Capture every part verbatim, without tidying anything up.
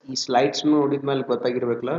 ಈ ಸ್ಲೈಡ್ಸ್ ನೋಡಿದ್ಮೇಲೆ ಗೊತ್ತಾಗಿರ್ಬೇಕಲ್ಲ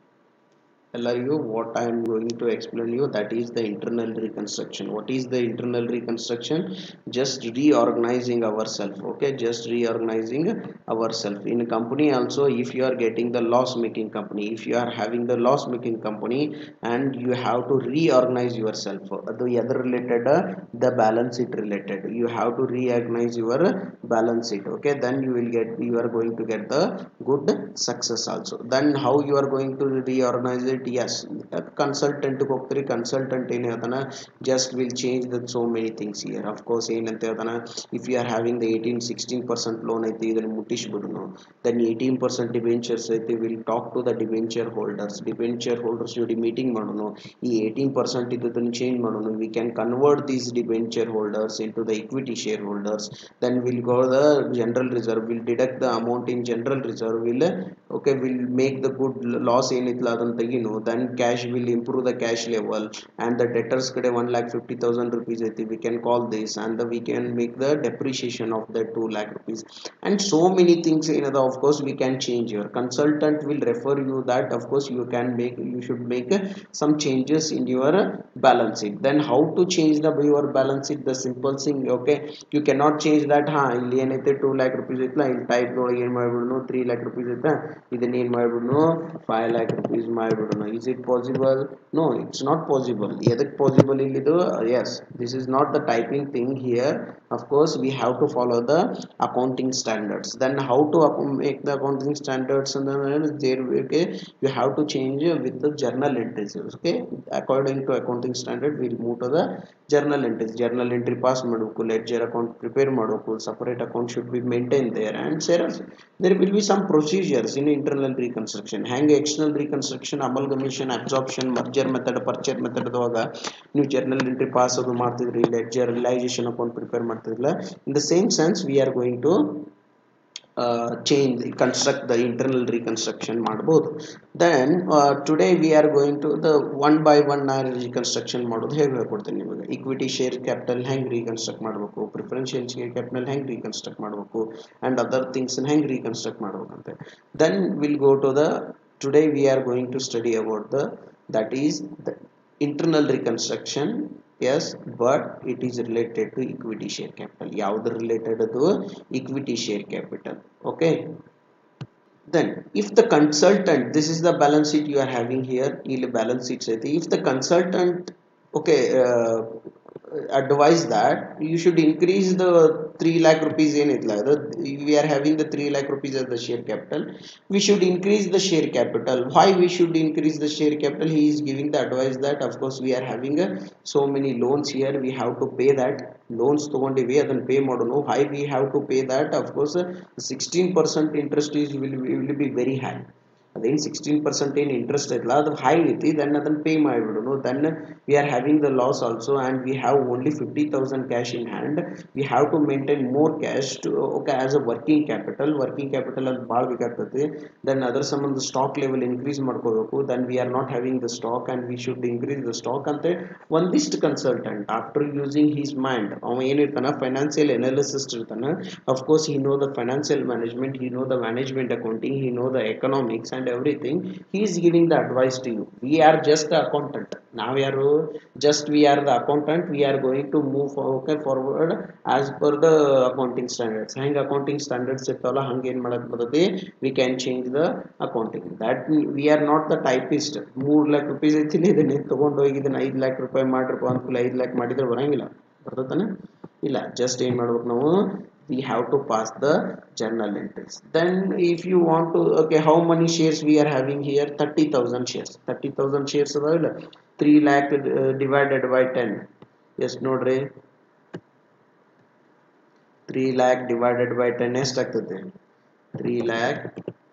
ಎಲ್ಲರಿಗೂ what I am going to explain you, that is the internal reconstruction. What is the internal reconstruction? Just reorganizing ourselves. Okay, just reorganizing ourselves in a company. Also, if you are getting the loss making company, if you are having the loss making company and you have to reorganize yourself, the other related uh, the balance sheet related, you have to reorganize your balance sheet. Okay, then you will get, you are going to get the good success also. Then how you are going to reorganize it? Yes, consultant ಗೆ ಹೋಗ್ತೀರಿ, consultant ಏನು ಹೇಳ್ತಾನ, just will change the so many things here. Of course ಏನಂತ ಹೇಳ್ತಾನ, if you are having the eighteen sixteen percent loan ಐತಿ ಇದನ್ನು ಮುಟ್ಟಿಸ್ಬಿಡುನು, then eighteen percent debentures ಐತಿ, will talk to the debenture holders, debenture holders ಜೊತೆ meeting ಮಾಡೋನು, ಈ eighteen percent ಇದನ್ನು ಚೇಂಜ್ ಮಾಡೋನು, we can convert these debenture holders into the equity shareholders, then we'll go the general reserve, will deduct the amount in general reserve, will okay will make the good loss ಏನಿತ್ತಲ್ಲ ಅದನ್ನು ತೆಗಿನು, then cash will improve the cash level, and the debtors ಕಡೆ one lakh fifty thousand rupees ಐತಿ, we can call this, and the, we can make the depreciation of the two lakh rupees, and so many things ಏನದ. Of course we can change, your consultant will refer you that of course you can make, you should make uh, some changes in your uh, balance sheet. Then how to change the your balance sheet? The simple thing, okay, you cannot change that. Ha, ಇಲ್ಲಿ ಏನೈತೆ two lakh rupees ಐತಲ್ಲ, ಇಲ್ಲಿ type ಒಳಗೆ ಏನು ಮಾಡ್ಬಿಡೋನು, three lakh rupees ಐತಾ, ಇದನ್ನ ಏನು ಮಾಡ್ಬಿಡೋನು five lakh rupees ಮಾಡ್ಬಿಡೋನು. Is it possible? No, it's not possible. ಎದಕ್ಕೆ possible ಇಲ್ಲಿದು? Yes, this is not the typing thing here. Of course we have to follow the accounting standards. Then how to make the accounting standards? And then there, okay, you have to change with the journal entries. Okay, according to accounting standard we will move to the journal entries. Journal entry pass ಮಾಡಬೇಕು, ledger account prepare ಮಾಡಬೇಕು, separate account should be maintained there, and there will be some procedures in internal reconstruction. ಹ್ಯಾಂಗೆ external reconstruction, amalgamation, absorption, merger method, purchase method ಅವಾಗ ನೀವು journal entry pass ಅದು ಮಾಡ್ತಿದ್ರಿ, ledger realization account prepare ಮಾಡ್ತಿದ್ರಲ್ಲ, in the same sense we are going to uh, change, construct the internal reconstruction ಮಾಡಬಹುದು. Then uh, today we are going to the one by one reconstruction ಮಾಡೋದು ಹೇಗೆ ಹೇಳ್ಕೊಡ್ತೀನಿ ನಿಮಗೆ. equity share capital ಹೆಂಗೆ reconstruct ಮಾಡಬೇಕು, preferential share capital ಹೆಂಗೆ reconstruct ಮಾಡಬೇಕು, and other things ಹೆಂಗೆ reconstruct ಮಾಡಬೇಕಂತೆ. Then we'll go to the, today we are going to study about the, that is the internal reconstruction. Yes, but it is related to equity share capital. ಯಾವುದು related to equity share capital. Okay, then if the consultant, this is the balance sheet you are having here, ಇಲ್ಲಿ balance sheets ಐತಿ, if the consultant okay uh, advise that you should increase the three lakh rupees in it, like we are having the three lakh rupees as the share capital, we should increase the share capital. Why we should increase the share capital? He is giving the advice that of course we are having a, so many loans here, we have to pay that loans ತಗೊಂಡಿವಿ ಅದನ್ನು pay ಮಾಡೋಣ. Why we have to pay that? Of course sixteen percent interest is will, will be very high. ಅದೇನು sixteen percent ಏನು interest ಐತಲ್ಲ ಅದು high ಐತಿ, then ಅದನ್ನು pay ಮಾಡಿಬಿಡೋನು. Then we are having the loss also, and we have only fifty thousand cash in hand, we have to maintain more cash to okay as a working capital. Working capital ಅದು ಭಾಳ ಬೇಕಾಗ್ತೈತಿ. Then ಅದರ ಸಂಬಂಧ stock level increase ಮಾಡ್ಕೋಬೇಕು. Then we are not having the stock and we should increase the stock ಅಂತ ಒಂದಿಷ್ಟು consultant after using his mind, ಅವ ಏನಿರ್ತಾನೆ ಫೈನಾನ್ಷಿಯಲ್ ಅನಾಲಿಸಿಸ್ಟ್ ಇರ್ತಾನೆ. Of course he know the financial management, he know the management accounting, he know the economics and everything. He is giving the advice to you. We are just the accountant. Now we are just we are the accountant. We are going to move okay forward as per the accounting standards. Hang accounting standards ಇರ್ತವಲ್ಲ ಹಂಗೆ ಏನು ಮಾಡಕ್ ಬರ್ತದೆ, we can change the accounting. That we are not the typist. ಮೂರು ಲಕ್ಷ ರೂಪಾಯಿ ಐತಿ ಇದನ್ನ ತಗೊಂಡು ಹೋಗಿ ಇದನ್ನ ಐದು ಲಕ್ಷ ರೂಪಾಯಿ ಮಾಡ್ರಪ್ಪ ಅನ್ಕೂಲ ಐದು ಲಕ್ಷ ಮಾಡಿದ್ರೆ ಬರಂಗಿಲ್ಲ, ಬರ್ತತಾನೆ ಇಲ್ಲ. ಜಸ್ಟ್ ಏನು ಮಾಡ್ಬೇಕು ನಾವು, we have to pass the journal entries. Then if you want to okay how many shares we are having here, thirty thousand shares. thirty thousand shares adavilla, three lakh uh, divided by ten. Yes nodri, three lakh divided by ten ಎಷ್ಟು ಆಗ್ತದೆ, three lakh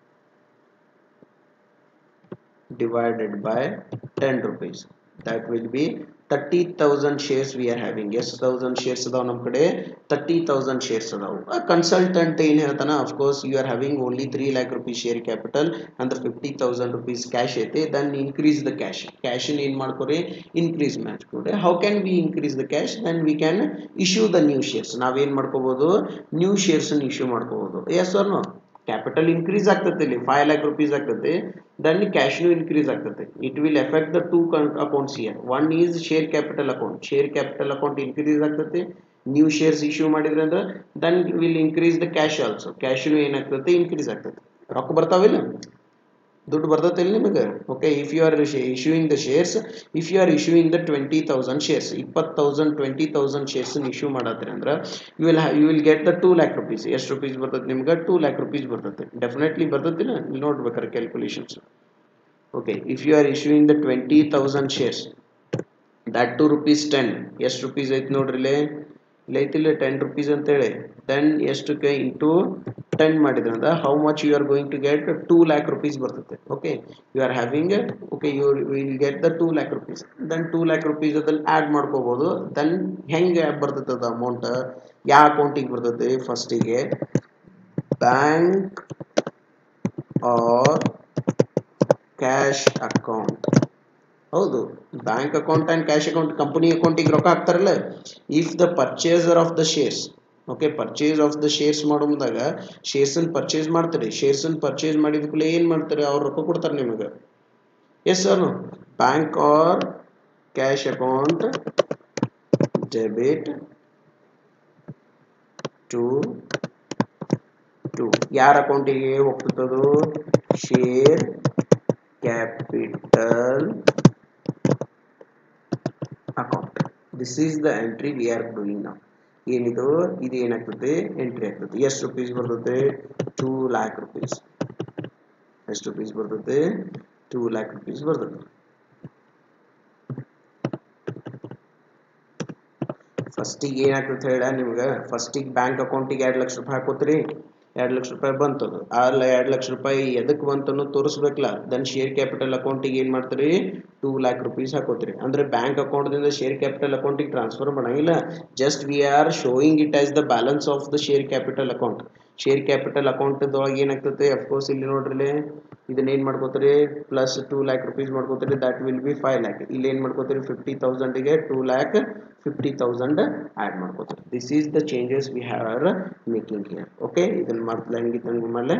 divided by ten rupees, that will be thirty thousand shares we are having. Yes, one thousand shares ಅದಾವ ನಮ್ಮ ಕಡೆ, thirty thousand shares ಅದಾವು. A consultant ಏನು ಹೇಳ್ತಾನ, of course you are having only three lakh rupees share capital and the fifty thousand rupees cash ಐತೆ, then increase the cash. Cash ಏನು ಮಾಡ್ಕೊರಿ, increase ಮಾಡ್ಕೊರಿ. How can we increase the cash? Then we can issue the new shares. ನಾವೇನು ಮಾಡ್ಕೋಬಹುದು, new shares issue ಮಾಡ್ಕೋಬಹುದು. Yes or no? Capital increase ಆಗ್ತದೆ ಇಲ್ಲಿ five lakh rupees ಆಗ್ತದೆ ದೆನ್ ಕ್ಯಾಶ್ನು ಇನ್ಕ್ರೀಸ್ ಆಗ್ತದೆ it will effect the two accounts here one is share capital account share capital account increase ಆಗ್ತದೆ new shares issue ಮಾಡಿದ್ರೆ ಅಂದ್ರೆ then will increase the cash also ಕ್ಯಾಶ್ನು ಏನಾಗ್ತದೆ ಇನ್ಕ್ರೀಸ್ ಆಗ್ತದೆ ರೊಕ್ಕ ಬರ್ತಾವಿಲ್ಲ ದುಡ್ಡು ಬರ್ತೈತೆ ಇಲ್ಲಿ ನಿಮಗೆ okay if you are issuing the shares if you are issuing the twenty thousand shares ಇಪ್ಪತ್ತು thousand twenty thousand shares issue ಮಾಡತ್ತೀರಿ ಅಂದ್ರೆ you will you will get the two lakh rupees ಎಷ್ಟು ರುಪೀಸ್ ಬರ್ತೈತೆ ನಿಮ್ಗೆ ಟೂ ಲ್ಯಾಕ್ ರುಪೀಸ್ ಬರ್ತೈತೆ definitely ಬರ್ತೈತಿಲ್ಲ ನೀವು ನೋಡ್ಬೇಕಾರೆ calculations okay if you are issuing the twenty thousand shares that two rupees ten ಎಷ್ಟು rupees ಐತೆ ನೋಡ್ರಿ ಇಲ್ಲಿ ಇಲ್ಲಿ ಐತಿಲ್ಲ ten rupees ಅಂತ ಹೇಳಿ then ಎಷ್ಟಕ್ಕೆ into ten ಮಾಡಿದ್ರೆ ಅಂದ್ರೆ how much you are going to get two lakh rupees ಬರ್ತದೆ okay you are having okay you will get the two lakh rupees then two lakh rupees ಅದಲ್ಲಿ add ಮಾಡ್ಕೋಬಹುದು then ಹೆಂಗೆ ಬರ್ತದೆ ಅದು amount ಯಾವ ಅಕೌಂಟಿಗೆ ಬರ್ತದೆ ಫಸ್ಟಿಗೆ ಬ್ಯಾಂಕ್ ಆರ್ ಕ್ಯಾಶ್ ಅಕೌಂಟ್ ಹೌದು bank account and cash account company ಅಕೌಂಟಿಗೆ ರೊಕ್ಕ ಹಾಕ್ತಾರಲ್ಲ if the purchaser of the shares okay purchase of the shares ಮಾಡೋದಾಗ ಶೇರ್ಸ್ ಅನ್ನು ಪರ್ಚೇಸ್ ಮಾಡ್ತಾರೆ ಶೇರ್ಸ್ ಅನ್ನು ಪರ್ಚೇಸ್ ಮಾಡಿದ ಕೂಡಲೇ ಏನು ಮಾಡ್ತಾರೆ ಅವ್ರು ರೊಕ್ಕ ಕೊಡ್ತಾರೆ ನಿಮಗೆ yes sir bank or cash account debit to to ಯಾರ ಅಕೌಂಟಿಗೆ ಹೋಗ್ತದದು share capital account this is the entry we are doing now ಏನಿದು ಇದು ಏನಾಗ್ತದೆ ಎಂಟ್ರಿ ಆಗ್ತದೆ ಎಷ್ಟು ರೂಪೀಸ್ ಬರ್ತದೆ ಟೂ ಲ್ಯಾಕ್ ರೂಪೀಸ್ ಎಷ್ಟು ರೂಪೀಸ್ ಬರ್ತದೆ ಟೂ ಲ್ಯಾಕ್ ರೂಪೀಸ್ ಬರ್ತದೆ ಫಸ್ಟಿಗೆ ಏನಾಗ್ತದೆ ಹೇಳ ನಿಮ್ಗೆ ಫಸ್ಟಿಗೆ ಬ್ಯಾಂಕ್ ಅಕೌಂಟಿಗೆ ಎರಡು ಲಕ್ಷ ರೂಪಾಯಿ ಹಾಕೋತ್ರಿ ಎರಡು ಲಕ್ಷ ರೂಪಾಯಿ ಬಂತದು ಅಲ್ಲ ಎರಡು ಲಕ್ಷ ರೂಪಾಯಿ ಎದಕ್ಕೆ ಬಂತನ್ನು ತೋರಿಸ್ಬೇಕಲ್ಲ ದೆನ್ ಶೇರ್ ಕ್ಯಾಪಿಟಲ್ ಅಕೌಂಟಿಗೆ ಏನು ಮಾಡ್ತೀರಿ ಟೂ ಲ್ಯಾಕ್ ರುಪೀಸ್ ಹಾಕೋತ್ರಿ ಅಂದ್ರೆ ಬ್ಯಾಂಕ್ ಅಕೌಂಟ್ದಿಂದ ಶೇರ್ ಕ್ಯಾಪಿಟಲ್ ಅಕೌಂಟಿಗೆ ಟ್ರಾನ್ಸ್ಫರ್ ಮಾಡಂಗಿಲ್ಲ just we are showing it as the balance of the share capital account share capital ಅಕೌಂಟ್ದೊಳಗೆ ಏನಾಗ್ತದೆ ಅಫ್ಕೋರ್ಸ್ ಇಲ್ಲಿ ನೋಡ್ರಿ ಇದನ್ನ ಏನು ಮಾಡ್ಕೋತೀರಿ ಪ್ಲಸ್ ಟೂ ಲ್ಯಾಕ್ ರುಪೀಸ್ ಮಾಡ್ಕೋತೀರಿ that will be five lakh ಇಲ್ಲಿ ಏನು ಮಾಡ್ಕೋತೀರಿ ಫಿಫ್ಟಿ ತೌಸಂಡಿಗೆ two lakh fifty thousand add ಮಾಡ್ಕೋತೀರಿ this is the changes we have are making here okay ಇದನ್ನು ಮಾಡ್ತಿಲ್ಲ ಹೆಂಗಿತ್ತು ಮೇಲೆ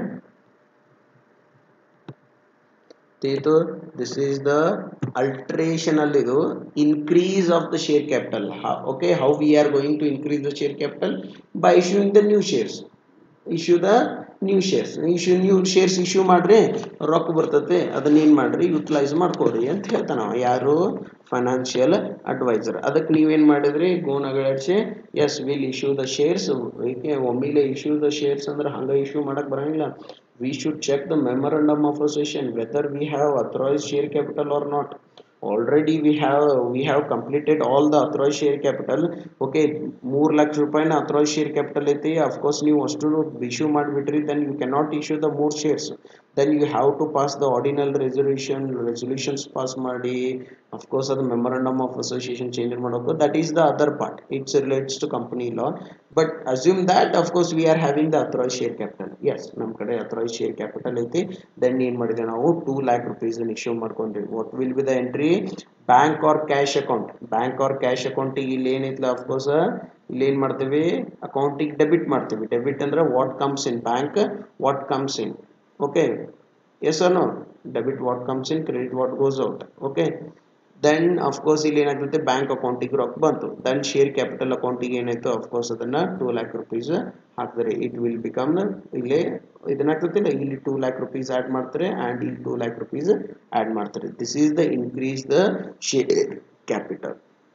तो this is the alteration allidu increase of the share capital how, okay how we are going to increase the share capital by issuing the new shares issue the new shares issue new shares issue ಮಾಡ್ರಿ ರೊಕ್ಕ ಬರ್ತತೆ ಅದನ್ನ ಏನು ಮಾಡ್ರಿ utilise ಮಾಡ್ಕೊಡ್ರಿ ಅಂತ ಹೇಳ್ತಾನ ಯಾರು financial adviser ಅದಕ್ಕೆ ನೀವೇನು ಮಾಡಿದ್ರಿ ಗೋನಗಳಡ್ಸಿ yes will issue the shares ಒಮ್ಮಿಲೆ ಇಶ್ಯೂ ದ ಶೇರ್ಸ್ ಅಂದ್ರೆ ಹಂಗೆ ಇಶ್ಯೂ ಮಾಡಕ್ಕೆ ಬರಂಗಿಲ್ಲ we should check the memorandum of association whether we have authorized share capital or not already we have we have completed all the authorized share capital okay ಮೂರು ಲಕ್ಷ ರೂಪಾಯಿನ authorized share capital ಐತಿ of course ನೀವು ಅಷ್ಟು issue ಮಾಡಿಬಿಟ್ರಿ then you cannot issue the more shares then you have to pass the ordinal resolution resolutions pass ಮಾಡಿ of course ಅದು memorandum of association change ಮಾಡೋಕೆ that is the other part it relates to company law but assume that of course we are having the authorized share capital yes ನಮ್ಮ ಕಡೆ authorized share capital ಐತಿ then ಏನು ಮಾಡಿದೆ ನಾವು two lakh rupees issue ಮಾಡ್ಕೊಂಡ್ವಿ what will be the entry bank or cash account bank or cash ಅಕೌಂಟಿಗೆ ಇಲ್ಲಿ ಏನೈತಲ್ಲ of course ಇಲ್ಲಿ ಏನು ಮಾಡ್ತೀವಿ ಅಕೌಂಟಿಗೆ ಡೆಬಿಟ್ ಮಾಡ್ತೀವಿ ಡೆಬಿಟ್ ಅಂದ್ರೆ what comes in bank what comes in okay yes or no debit what comes in credit what goes out okay then of course ಇಲ್ಲಿ ಏನಾಗ್ತದೆ ಬ್ಯಾಂಕ್ ಅಕೌಂಟಿಗೆ ರೊಕ್ಕ ಬಂತು then share capital ಅಕೌಂಟಿಗೆ ಏನಾಯ್ತು of course ಅದನ್ನ ಟೂ ಲ್ಯಾಕ್ ರೂಪೀಸ್ ಹಾಕಿದ್ರೆ it will become ಇಲ್ಲಿ ಇದನ್ನಾಗ್ತದೆ ಇಲ್ಲಿ ಟೂ ಲ್ಯಾಕ್ ರೂಪೀಸ್ ಆಡ್ ಮಾಡ್ತಾರೆ and ಇಲ್ಲಿ ಟೂ ಲ್ಯಾಕ್ ರೂಪೀಸ್ ಆಡ್ ಮಾಡ್ತಾರೆ this is the increase the share capital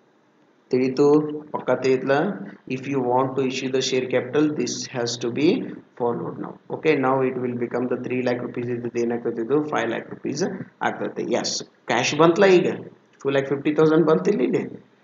ತಿಳಿತು ಪಕ್ಕ ತಿಳಿತಲ್ಲ if you want to issue the share capital this has to be followed now okay now it will become the three lakh rupees ಇದು ಏನಾಗ್ತದೆ ಇದು five lakh rupees ಆಗ್ತದೆ yes cash ಬಂತಲ್ಲ ಈಗ two lakh fifty thousand ಬಂತಿಲ್ಲ ಇಲ್ಲಿ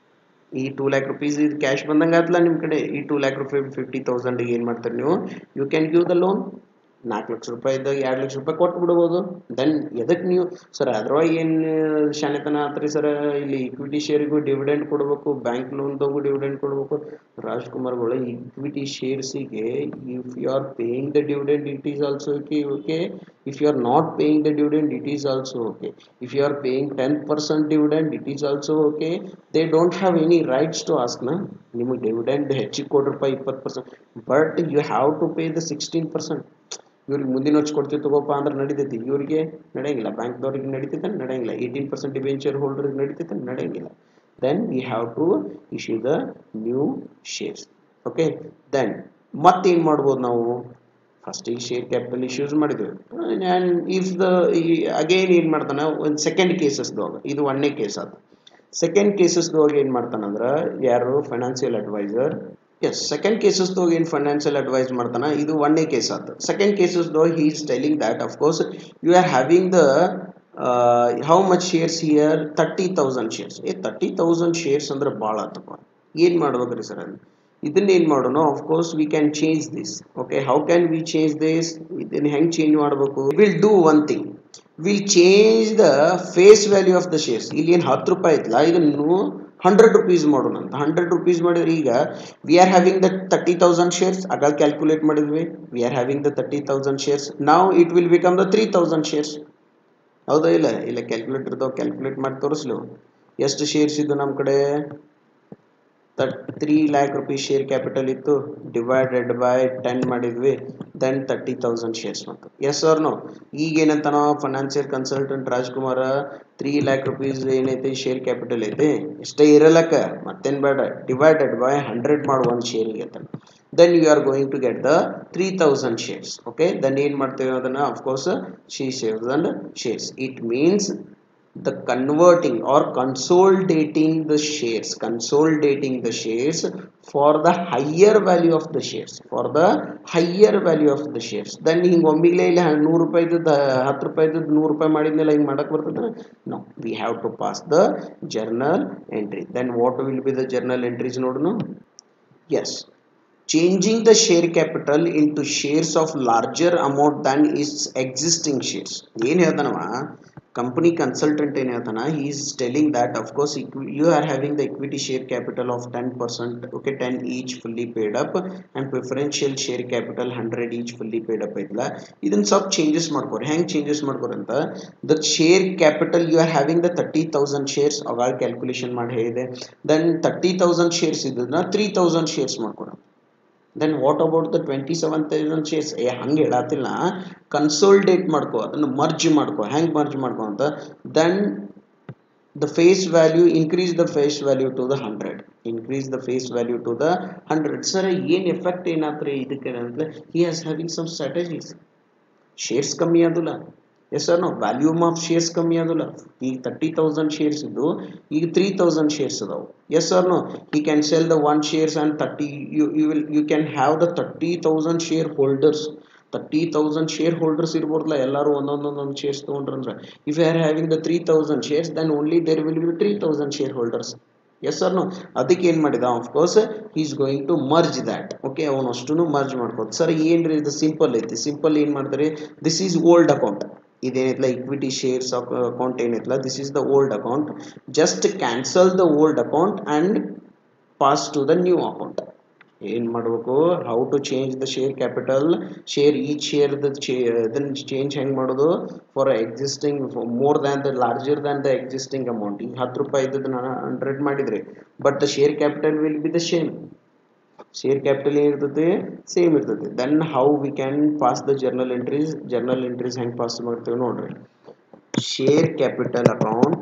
ಈ two lakh rupees ಇದು ಕ್ಯಾಶ್ ಬಂದಂಗೆ ಆತಲ್ಲ ನಿಮ್ಮ ಕಡೆ ಈ ಟೂ ಲ್ಯಾಕ್ ರುಪೀ ಫಿಫ್ಟಿ ತೌಸಂಡಿಗೆ ಏನು ಮಾಡ್ತಾರೆ ನೀವು you can give the loan ನಾಲ್ಕು ಲಕ್ಷ ರೂಪಾಯಿ ಇದ್ದಾಗ ಎರಡು ಲಕ್ಷ ರೂಪಾಯಿ ಕೊಟ್ಟು ಬಿಡ್ಬೋದು ದೆನ್ ಎದಕ್ಕೆ ನೀವು ಸರ್ ಅದ್ರೊಳಗೆ ಏನು ಶಾಣೆತನ ಆತ್ರಿ ಸರ್ ಇಲ್ಲಿ ಇಕ್ವಿಟಿ ಶೇರಿಗೂ ಡಿವಿಡೆಂಡ್ ಕೊಡಬೇಕು ಬ್ಯಾಂಕ್ ಲೋನ್ದಾಗೂ ಡಿವಿಡೆಂಡ್ ಕೊಡಬೇಕು ರಾಜ್ಕುಮಾರ್ಗಳು ಇಕ್ವಿಟಿ ಶೇರ್ಸಿಗೆ if you are paying the dividend it is also okay okay if you are not paying the dividend it is also okay if you are paying ten percent dividend it is also okay they don't have any rights to ask na ನಿಮಗೆ dividend ಹೆಚ್ಚಿಗೆ ಕೊಡ್ರಪ್ಪ ಇಪ್ಪತ್ತು percent but you have to pay the sixteen percent ಇವ್ರಿಗೆ ಮುಂದಿನ ವರ್ಷ ಕೊಡ್ತೀವಿ ತಗೋಪ್ಪ ಅಂದ್ರೆ ನಡೀತೈತಿ, ಇವರಿಗೆ ನಡೆಯಂಗಿಲ್ಲ. ಬ್ಯಾಂಕ್ದವ್ರಿಗೆ ನಡೀತೈತೆ ನಡೆಯಂಗಿಲ್ಲ. ಏಯ್ಟೀನ್ ಪರ್ಸೆಂಟ್ ಡಿಬೆಂಚರ್ ಹೋಲ್ಡರ್ಗೆ ನಡೀತೈತೆ ನಡೆಯಂಗಿಲ್ಲ. Then we have to issue the new shares. Okay, then ಮತ್ತೇನು ಮಾಡ್ಬೋದು ನಾವು? ಫಸ್ಟ್ ಈಗ ಶೇರ್ ಕ್ಯಾಪಿಟಲ್ ಇಶ್ಯೂಸ್ ಮಾಡಿದ್ವಿ. ಆ್ಯಂಡ್ ಇಫ್ ದ ಅಗೇನ್ ಏನು ಮಾಡ್ತಾನೆ ಒಂದು ಸೆಕೆಂಡ್ ಕೇಸಸ್ದವಾಗ, ಇದು ಒಂದನೇ ಕೇಸ್ ಆದ. ಸೆಕೆಂಡ್ ಕೇಸಸ್ದವಾಗ ಏನು ಮಾಡ್ತಾನಂದ್ರೆ ಯಾರು ಫೈನಾನ್ಷಿಯಲ್ ಅಡ್ವೈಸರ್, ಎಸ್ ಸೆಕೆಂಡ್ ಕೇಸಸ್ದವಾಗ ಏನು ಫೈನಾನ್ಷಿಯಲ್ ಅಡ್ವೈಸ್ ಮಾಡ್ತಾನೆ, ಇದು ಒಂದನೇ ಕೇಸ್ ಆದ. ಸೆಕೆಂಡ್ ಕೇಸಸ್ದವಾಗ he is telling that of course you are having the how much shares here, thirty thousand shares. ಏ ತರ್ಟಿ ತೌಸಂಡ್ ಶೇರ್ಸ್ ಅಂದ್ರೆ ಭಾಳ ಆತಪ್ಪ, ಏನು ಮಾಡ್ಬೇಕ್ರಿ ಸರ್ ಅದು? ಇದನ್ನ ಏನು ಮಾಡೋಣ, of course we can change this. Okay, how can we change this? ಇದನ್ನ ಹೆಂಗೆ ಚೇಂಜ್ ಮಾಡಬೇಕು? Will do one thing, will change the face value of the shares. ಇಲ್ಲಿ ಏನು ಹತ್ತು ರೂಪಾಯಿ ಐತಲ್ಲ, ಇದನ್ನು ಹಂಡ್ರೆಡ್ ರುಪೀಸ್ ಮಾಡೋಣ ಅಂತ. ಹಂಡ್ರೆಡ್ ರುಪೀಸ್ ಮಾಡಿದ್ರೆ ಈಗ we are having the thirty thousand shares, ಆಗ ಕ್ಯಾಲ್ಕುಲೇಟ್ ಮಾಡಿದ್ವಿ. We are having the thirty thousand shares, ನಾವು it will become the three thousand shares. ಹೌದಾ ಇಲ್ಲ? ಇಲ್ಲ ಕ್ಯಾಲ್ಕುಲೇಟರ್ದವ್ ಕ್ಯಾಲ್ಕುಲೇಟ್ ಮಾಡಿ ತೋರಿಸ್ಲು. ಎಷ್ಟು ಶೇರ್ಸ್ ಇದ್ದು ನಮ್ಮ ಕಡೆ? Three lakh rupees share capital ಇತ್ತು, ಡಿವೈಡೆಡ್ ಬೈ ಟೆನ್ ಮಾಡಿದ್ವಿ, ದೆನ್ ತರ್ಟಿ ತೌಸಂಡ್ ಶೇರ್ಸ್ ಬಂತು. Yes or no? ಈಗ ಏನಂತ ನಾವು ಫೈನಾನ್ಷಿಯಲ್ ಕನ್ಸಲ್ಟೆಂಟ್ ರಾಜ್ಕುಮಾರ, ತ್ರೀ ಲ್ಯಾಕ್ ರುಪೀಸ್ ಏನೈತಿ ಶೇರ್ ಕ್ಯಾಪಿಟಲ್ ಐತಿ, ಇಷ್ಟೇ ಇರಲಕ್ಕ ಮತ್ತೇನು ಬೇಡ, ಡಿವೈಡೆಡ್ ಬೈ ಹಂಡ್ರೆಡ್ ಮಾಡಿ ಒಂದು ಶೇರಿಗೆ ಅಂತ. Then you are going to get the three thousand shares. Okay, then ಏನು ಮಾಡ್ತೇವೆ ಅದನ್ನು? ಅಫ್ಕೋರ್ಸ್ ಶೀ shares and shares. It means the converting or consolidating the shares, consolidating the shares for the higher value of the shares, for the higher value of the shares. Then ಹಿಂಗೆ ಒಮ್ಮಿಗ್ಲೇ ಇಲ್ಲಿ ನೂರು ರೂಪಾಯಿದು ಹತ್ತು ರೂಪಾಯಿದು ನೂರು ರೂಪಾಯಿ ಮಾಡಿದ್ಮೇಲೆ ಹಿಂಗೆ ಮಾಡಕ್ಕೆ ಬರ್ತದೆ? No, we have to pass the journal entry. Then what will be the journal entries ನೋಡೋಣ? Yes, changing the share capital into shares of larger amount than its existing shares. ಏನು ಹೇಳ್ತಾನವ ಕಂಪನಿ ಕನ್ಸಲ್ಟೆಂಟ್ ಏನು ಹೇಳ್ತಾನ? he is telling that of course you are having the equity share capital of ten percent, okay, ten each fully paid up, and preferential share capital one hundred each fully paid up ಐತಲ್ಲ, ಇದನ್ನ ಸ್ವಲ್ಪ changes ಮಾಡ್ಕೋರಿ. ಹೆಂಗೆ changes ಮಾಡ್ಕೋರಿ ಅಂತ? The share capital you are having the thirty thousand shares, ಅವಾಗ calculation ಮಾಡಿ ಹೇಳಿದೆ. Then thirty thousand shares ಇದ್ದನ್ನ ತ್ರೀ ತೌಸಂಡ್ ಶೇರ್ಸ್ ಮಾಡ್ಕೊರ. Then what about the twenty seven thousand shares? ಏ ಹಂಗೆ ಹೇಳತ್ತಿಲ್ಲ, ಕನ್ಸೋಲ್ಡೇಟ್ ಮಾಡ್ಕೋ, ಅದನ್ನು ಮರ್ಜ್ ಮಾಡ್ಕೋ. ಹೆಂಗೆ ಮರ್ಜ್ ಮಾಡ್ಕೋ ಅಂತ? Then the face value, increase the face value to the hundred, increase the face value to the hundred. Sir ಏನು ಎಫೆಕ್ಟ್ ಏನಾತ್ರಿ ಇದಕ್ಕೆ ಅಂದ್ರೆ he has having some strategies. Shares ಕಮ್ಮಿ ಆದಲ್ಲ, yes sir no? Volume of shares ಕಮ್ಮಿ ಆದಲ್ಲ. ಈಗ thirty thousand shares ಇದ್ದು ಈಗ ತ್ರೀ ತೌಸಂಡ್ ಶೇರ್ಸ್ ಅದಾವು. Yes sir no? ಈ can sell the one shares and thirty you you will you can have the thirty thousand share holders. Thirty thousand share holders ಇರ್ಬೋದಲ್ಲ, ಎಲ್ಲರೂ ಒಂದೊಂದೊಂದೊಂದು shares ತೊಗೊಂಡ್ರಂದ್ರೆ. If you are having the three thousand shares then only there will be three thousand share holders. Yes sir no? ಅದಕ್ಕೆ ಏನು ಮಾಡಿದ? Of course he is going to merge that. Okay, ಅವನು ಅಷ್ಟು merge ಮಾಡ್ಕೋದು. Sir ಏನ್ರಿ ಇದು? Simple ಐತಿ. Simple ಏನು ಮಾಡ್ತಾರೆ? This is old account. ಇದೇನೈತಲ್ಲ ಇಕ್ವಿಟಿ ಶೇರ್ಸ್ ಅಕೌಂಟ್ ಏನೈತಲ್ಲ, this is the old account. Just cancel the old account and pass to the new account. ಏನು ಮಾಡಬೇಕು? How to change the share capital, share each share the ಇದನ್ನು change ಹೆಂಗೆ ಮಾಡೋದು? For existing more than the larger than the existing amount. ಈಗ ಹತ್ತು ರೂಪಾಯಿ ಇದ್ದದನ್ನ hundred ಮಾಡಿದರೆ but the share capital will be the same. Share capital ಏನಿರ್ತದೆ? Same ಇರ್ತದೆ. Then how we can pass the journal entries? Journal entries ಹೆಂಗೆ pass ಮಾಡ್ತೇವೆ ನೋಡ್ರಿ. Share capital account,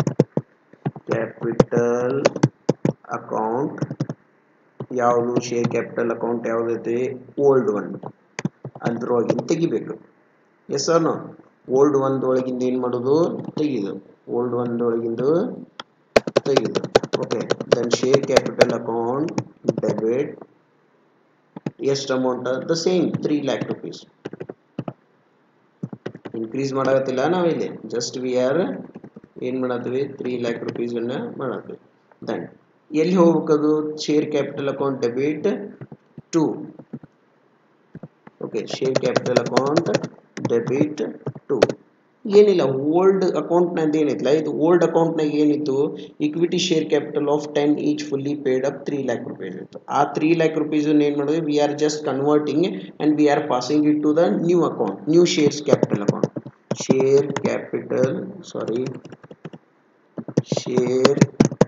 capital account ಯಾವುದು? ಶೇರ್ ಕ್ಯಾಪಿಟಲ್ ಅಕೌಂಟ್ ಯಾವುದೈತಿ? Old one. ಅದ್ರೊಳಗಿಂದ ತೆಗಿಬೇಕು. Yes ಅನ್ನು? ಓಲ್ಡ್ ಒಂದೊಳಗಿಂದ ಏನು ಮಾಡೋದು? ತೆಗಿದು. ಓಲ್ಡ್ ಒಂದೊಳಗಿಂದು ತೆಗಿದು. Okay, then share capital account debit ಎಷ್ಟು amount? The same three lakh rupees. Increase ಮಾಡಾಕತ್ತಿಲ್ಲ ನಾವಿಲ್ಲಿ, ಜಸ್ಟ್ ವಿ ಆರ್ ಏನು ಮಾಡತ್ತೀವಿ? ತ್ರೀ ಲ್ಯಾಕ್ ರುಪೀಸನ್ನು ಮಾಡತ್ತೀವಿ. ದೆನ್ ಎಲ್ಲಿ ಹೋಗ್ಬೇಕದು? Share capital account debit to. Okay, share capital account debit to. ಏನಿಲ್ಲ, ಓಲ್ಡ್ ಅಕೌಂಟ್ನಾಗ ಏನೈತಿಲ್ಲ, ಇದು ಓಲ್ಡ್ ಅಕೌಂಟ್ನಾಗ ಏನಿತ್ತು? Equity share capital of ten each fully paid up three lakh rupees ಇತ್ತು. ಆ ತ್ರೀ ಲ್ಯಾಕ್ ರುಪೀಸ್ ಏನು ಮಾಡಿದ್ವಿ? We are just converting and we are passing it to the new account, new shares capital account. Share capital sorry share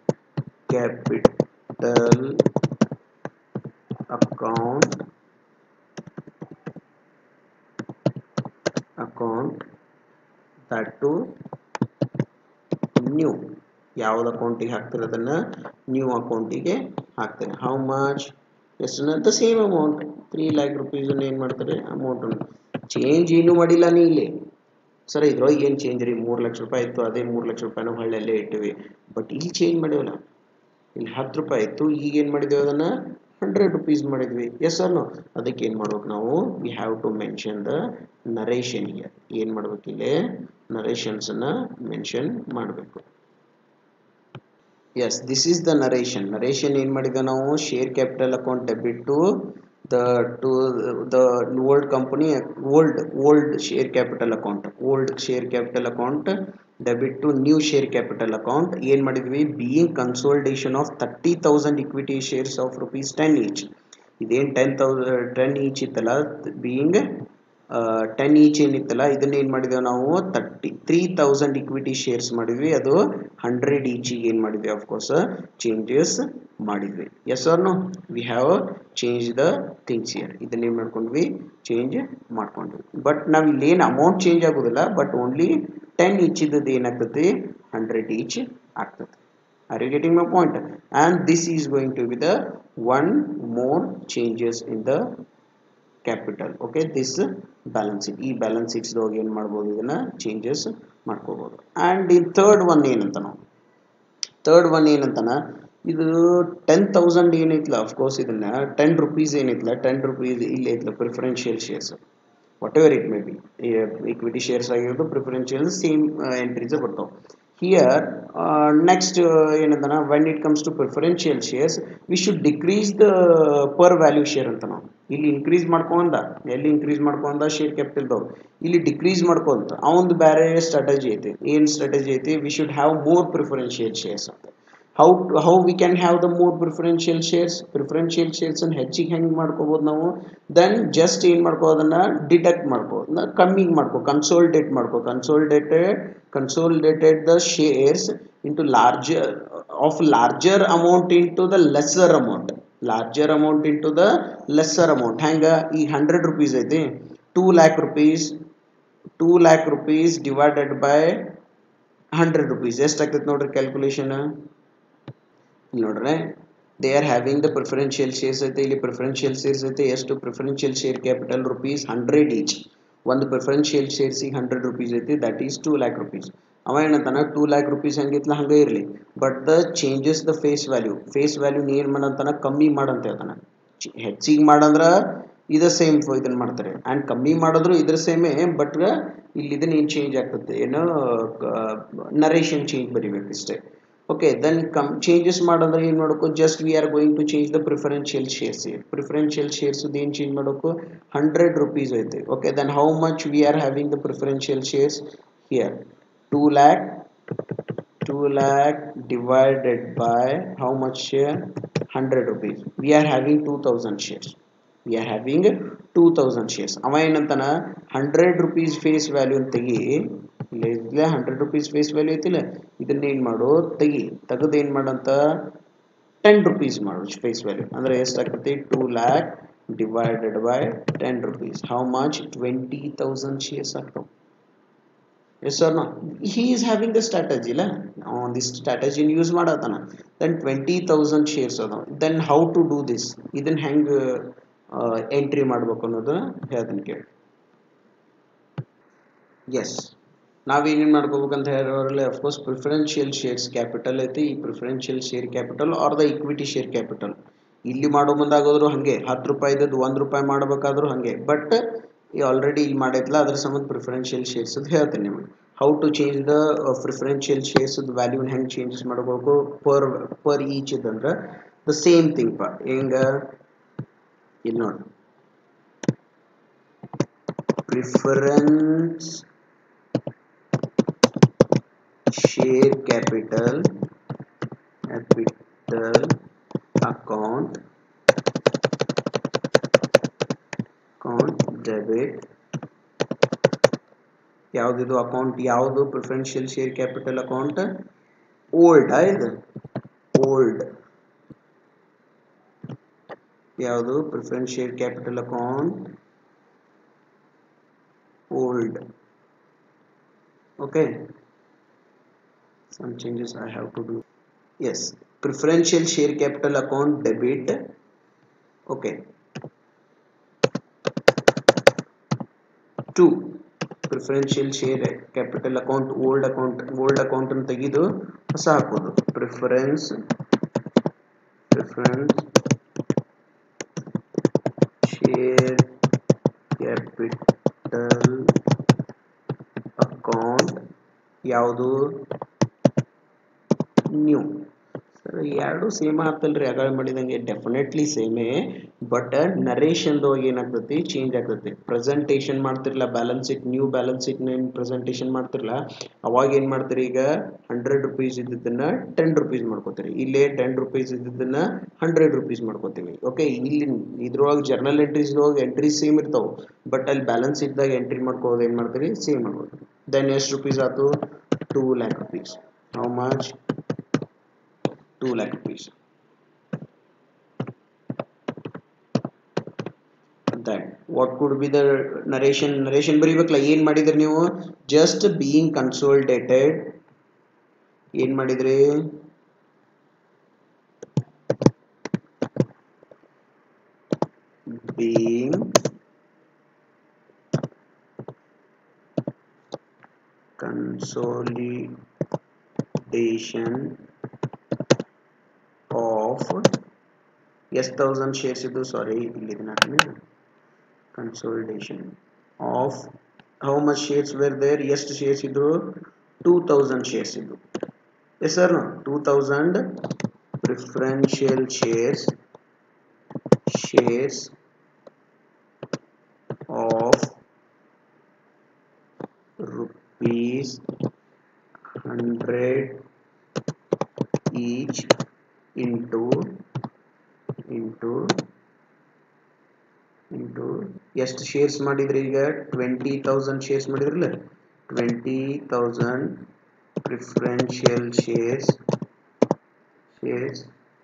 capital account account that to new ಯಾವ್ದು ಅಕೌಂಟಿಗೆ ಹಾಕ್ತಿರೋದನ್ನ new ಅಕೌಂಟಿಗೆ ಹಾಕ್ತಾರೆ. How much ಎಷ್ಟು the same amount three lakh rupees ಏನು ಮಾಡ್ತಾರೆ amount change ಏನು ಮಾಡಿಲ್ಲ ನೀ ಇಲ್ಲಿ ಸರ್ ಇದ್ರೊಳಗೆ ಏನು ಚೇಂಜ್ ರೀ ಮೂರು ಲಕ್ಷ ರೂಪಾಯಿ ಇತ್ತು ಅದೇ ಮೂರು ಲಕ್ಷ ರೂಪಾಯಿನ ಹೊಳ್ಳಲ್ಲೇ ಇಟ್ಟಿವಿ ಬಟ್ ಇಲ್ಲಿ ಚೇಂಜ್ ಮಾಡಿವಲ್ಲ ಇಲ್ಲಿ ಹತ್ತು ರೂಪಾಯಿ ಇತ್ತು ಈಗ ಏನು ಮಾಡಿದ್ದೇವೆ ಅದನ್ನ ಹಂಡ್ರೆಡ್ ರುಪೀಸ್ ಮಾಡಿದ್ವಿ ಎಸ್ ಅನ್ನು ಅದಕ್ಕೆ ಏನು ಮಾಡ್ಬೇಕು ನಾವು we have to mention the narration here ಏನು ಮಾಡ್ಬೇಕು ಇಲ್ಲಿ ನರೇಷನ್ಸ್ ಅನ್ನ ಮೆನ್ಷನ್ ಮಾಡಬೇಕು. yes this is the narration narration ಏನು ಮಾಡಿದ ನಾವು share capital account debit to the to the old company old old share capital account old share capital account debit to new share capital account ಏನು ಮಾಡಿದ್ವಿ being consolidation of thirty thousand equity shares of rupees ten each ಇದೇನು ten thousand ten each ಇತ್ತಲ್ಲ being ten each ಏನಿತ್ತಲ್ಲ ಇದನ್ನ ಏನು ಮಾಡಿದ್ದೇವೆ ನಾವು thirty three thousand equity shares ಮಾಡಿದ್ವಿ ಅದು ಹಂಡ್ರೆಡ್ ಈಚಿಗೆ ಏನು ಮಾಡಿದ್ವಿ ಅಫ್ಕೋರ್ಸ್ ಚೇಂಜಸ್ ಮಾಡಿದ್ವಿ yes or no we have change the things here ಇದನ್ನ ಏನು ಮಾಡ್ಕೊಂಡ್ವಿ ಚೇಂಜ್ ಮಾಡ್ಕೊಂಡ್ವಿ ಬಟ್ ನಾವು ಇಲ್ಲಿ ಏನು ಅಮೌಂಟ್ ಚೇಂಜ್ ಆಗೋದಿಲ್ಲ ಬಟ್ ಓನ್ಲಿ ಟೆನ್ ಈಚ್ ಇದ್ದದ್ದು ಏನಾಗ್ತದೆ ಹಂಡ್ರೆಡ್ ಈಚ್ ಆಗ್ತದೆ. Are you getting my point? And this is going to be the one more changes in the capital. Okay, this balance sheet ಈ balance sheets ದೊಳಗೆ ಏನು ಮಾಡ್ಬೋದು ಇದನ್ನ changes ಮಾಡ್ಕೋಬಹುದು. And ಈ ಥರ್ಡ್ ಒನ್ ಏನಂತ ನಾವು ಥರ್ಡ್ ಒನ್ ಏನಂತಾನ ಇದು ಟೆನ್ ತೌಸಂಡ್ ಏನೈತಲ್ಲ ಅಫ್ಕೋರ್ಸ್ ಇದನ್ನ ಟೆನ್ ರುಪೀಸ್ ಏನೈತಲ್ಲ ಟೆನ್ ರುಪೀಸ್ ಇಲ್ಲಿ ಐತಲ್ಲ preferential shares whatever it may be equity shares ಆಗಿರೋದು ಪ್ರಿಫರೆನ್ಷಿಯಲ್ ಸೇಮ್ ಎಂಟ್ರೀಸ್ ಬರ್ತಾವೆ. Here uh, next uh, ಏನಂತಾನ when it comes to preferential shares we should decrease the per value share ಅಂತ ನಾವು ಇಲ್ಲಿ increase ಮಾಡ್ಕೊಂಡ ಎಲ್ಲಿ ಇನ್ಕ್ರೀಸ್ ಮಾಡ್ಕೊಂಡ share capital ದವ್ ಇಲ್ಲಿ ಡಿಕ್ರೀಸ್ ಮಾಡ್ಕೊಂತ ಅವೊಂದು ಬೇರೆ ಸ್ಟ್ರಾಟಜಿ ಐತಿ ಏನು ಸ್ಟ್ರಾಟಜಿ ಐತಿ we should have more preferential shares ಅಂತ how how we can have the more preferential shares preferential shares ಅನ್ನು ಹೆಚ್ಚಿಗೆ ಹೆಂಗೆ ಮಾಡ್ಕೋಬಹುದು ನಾವು then just ಏನು ಮಾಡ್ಕೋದನ್ನ ಡಿಡಕ್ಟ್ ಮಾಡ್ಕೋದನ್ನ ಕಮ್ಮಿ ಮಾಡ್ಕೋ ಕನ್ಸೋಲಿಡೇಟ್ ಮಾಡ್ಕೋ consolidated consolidated the shares into larger of larger amount into the lesser amount larger amount into the lesser amount hanga ee one hundred rupees aithe two lakh rupees two lakh rupees divided by one hundred rupees ಎಷ್ಟು ಆಗ್ತದೆ ನೋಡ್ರಿ calculation ನೋಡ್ರೆ they are having the preferential shares aithe ಇಲ್ಲಿ preferential shares aithe ಎಷ್ಟು preferential share capital rupees one hundred each ಒಂದು preferential ಶೇರ್ಸಿಗೆ hundred rupees ಐತಿ that is two lakh rupees ಅವ ಏನಂತಾನ ಟೂ ಲ್ಯಾಕ್ ರುಪೀಸ್ ಹಂಗಿತ್ಲ ಹಂಗೆ ಇರಲಿ but the changes the face value face value ಏನು ಮಾಡಂತಾನ ಕಮ್ಮಿ ಮಾಡಂತ ಹೇಳ್ತಾನೆ ಹೆಚ್ಚಿಗೆ ಮಾಡಂದ್ರ ಇದು ಸೇಮ್ ಇದನ್ನ ಮಾಡ್ತಾರೆ ಆ್ಯಂಡ್ ಕಮ್ಮಿ ಮಾಡಿದ್ರು ಇದ್ರ ಸೇಮೇ ಬಟ್ ಇಲ್ಲಿ ಇದನ್ನ ಏನು ಚೇಂಜ್ ಆಗ್ತದೆ ಏನೋ ನರೇಷನ್ ಚೇಂಜ್ ಬರಿಬೇಕು ಇಷ್ಟೇ. okay then come changes ಮಾಡಂದ್ರೆ ಏನು ಮಾಡಬೇಕು just we are going to change the preferential shares here preferential shares ಏನು change ಮಾಡಬೇಕು one hundred rupees ಐತೆ. okay then how much we are having the preferential shares here two lakh two lakh divided by how much share one hundred rupees we are having two thousand shares we are having two thousand shares ಅವ ಏನಂತಾನ one hundred rupees face value ಅಂತ ತೆಗಿ ಇಲ್ಲ hundred rupees face value ಐತಿಲ್ಲ ಇದನ್ನ ಏನು ಮಾಡು ತೆಗಿ ತೆಗೆದು ಏನು ಮಾಡಂತ ಟೆನ್ ರುಪೀಸ್ ಮಾಡು ಫೇಸ್ ವ್ಯಾಲ್ಯೂ ಅಂದರೆ ಎಷ್ಟಾಗ್ತೈತಿ two lakh divided by ten rupees how much twenty thousand shares ಆಗ್ತಾವೆ. Yes sir no he is having the strategy ಇಲ್ಲ ಒಂದಿಷ್ಟು ಸ್ಟ್ರಾಟಜಿನ ಯೂಸ್ ಮಾಡತ್ತಾನ ದೆನ್ ಟ್ವೆಂಟಿ ತೌಸಂಡ್ ಶೇರ್ಸ್ ಅದಾವ then how to do this ಇದನ್ನ ಹೆಂಗೆ ಎಂಟ್ರಿ ಮಾಡ್ಬೇಕು ಅನ್ನೋದನ್ನ ಹೇಳ್ತೀನಿ ಕೇಳಿ. ಎಸ್ ನಾವೇನೇನು ಮಾಡ್ಕೋಬೇಕಂತ ಹೇಳಿರೋರಲ್ಲಿ ಅಫ್ಕೋರ್ಸ್ ಪ್ರಿಫರೆನ್ಷಿಯಲ್ ಶೇರ್ಸ್ ಕ್ಯಾಪಿಟಲ್ ಐತಿ ಈ preferential share capital or the equity share capital ಇಲ್ಲಿ ಮಾಡೋ ಮುಂದಾಗೋದ್ರು ಹಾಗೆ ಹತ್ತು ರೂಪಾಯಿದ್ದು ಒಂದು ರೂಪಾಯಿ ಮಾಡಬೇಕಾದ್ರೂ ಹಾಗೆ ಬಟ್ ಆಲ್ರೆಡಿ ಇಲ್ಲಿ ಮಾಡೈತಲ್ಲ ಅದ್ರ ಸಂಬಂಧ ಪ್ರಿಫರೆನ್ಷಿಯಲ್ ಶೇರ್ಸ್ ಅದು ಹೇಳ್ತೇನೆ ನಿಮಗೆ how to change the preferential shares ವ್ಯಾಲ್ಯೂನ ಹೆಂಗೆ ಚೇಂಜಸ್ ಮಾಡ್ಕೋಬೇಕು ಪರ್ ಪರ್ ಈಚ್ ಇದಂದ್ರೆ ದ ಸೇಮ್ ಥಿಂಗ್ ಪ ಹೆಂಗೆ ಇಲ್ಲಿ ನೋಡಿ preference share capital capital account account debit ಯಾವ್ದಿದು ಅಕೌಂಟ್ ಯಾವುದು preferential share capital account old ಇದು ಓಲ್ಡ್ ಯಾವುದು preference share capital account old Okay, some changes I have to do. Yes, preferential share capital account debit. Okay, two preferential share capital account old account old account ಅನ್ನು ತೆಗೆದು ಹೊಸ ಹಾಕೋದು preference preference share capital account ಯಾವುದು new sir ಎರಡು same ಆಗ್ತಲ್ರಿ ಆಗಾಗ ಮಾಡಿದಂಗೆ definitely ಸೇಮೇ but ನರೇಷನ್ದೊಳಗೆ ಏನಾಗ್ತೈತಿ ಚೇಂಜ್ ಆಗ್ತೈತಿ ಪ್ರೆಸೆಂಟೇಷನ್ ಮಾಡ್ತಿರಲ್ಲ balance sheet new balance sheet presentation ಮಾಡ್ತಿರಲ್ಲ ಅವಾಗ ಏನು ಮಾಡ್ತೀರಿ ಈಗ ಹಂಡ್ರೆಡ್ ರುಪೀಸ್ ಇದ್ದಿದ್ದನ್ನ ಟೆನ್ ರುಪೀಸ್ ಮಾಡ್ಕೋತೀರಿ ಇಲ್ಲೇ ಟೆನ್ ರುಪೀಸ್ ಇದ್ದಿದ್ದನ್ನ ಹಂಡ್ರೆಡ್ ರುಪೀಸ್ ಮಾಡ್ಕೋತೀವಿ ಓಕೆ ಇಲ್ಲಿ ಇದ್ರೊಳಗೆ ಜರ್ನಲ್ ಎಂಟ್ರೀಸ್ ಒಳಗೆ ಎಂಟ್ರಿ ಸೇಮ್ ಇರ್ತಾವೆ ಬಟ್ ಅಲ್ಲಿ ಬ್ಯಾಲೆನ್ಸ್ ಶೀಟ್ದಾಗ ಎಂಟ್ರಿ ಮಾಡ್ಕೋದು ಏನು ಮಾಡ್ತೀರಿ ಸೇಮ್ ಮಾಡ್ಬೋದು ದೆನ್ ಎಷ್ಟು ರುಪೀಸ್ ಆಯ್ತು two lakh rupees how much two lakh rupees that what could be the narration narration ಬರಿಬೇಕಲ್ಲ ಏನು ಮಾಡಿದ್ರಿ ನೀವು just being consolidated ಏನು ಮಾಡಿದ್ರಿ being consolidation of ಎಷ್ಟು thousand shares ಇದು ಸಾರಿ ಇಲ್ಲಿ ಇದನ್ನ consolidation of how much shares were there ಎಷ್ಟು shares ಇದ್ರು two thousand shares ಇದ್ದು yes sir no two thousand preferential shares shares of rupees hundred each into into into ಎಷ್ಟು shares ಮಾಡಿದ್ರಿ ಈಗ ಟ್ವೆಂಟಿ ತೌಸಂಡ್ ಶೇರ್ಸ್ ಮಾಡಿದ್ರಲ್ಲ twenty thousand preferential shares shares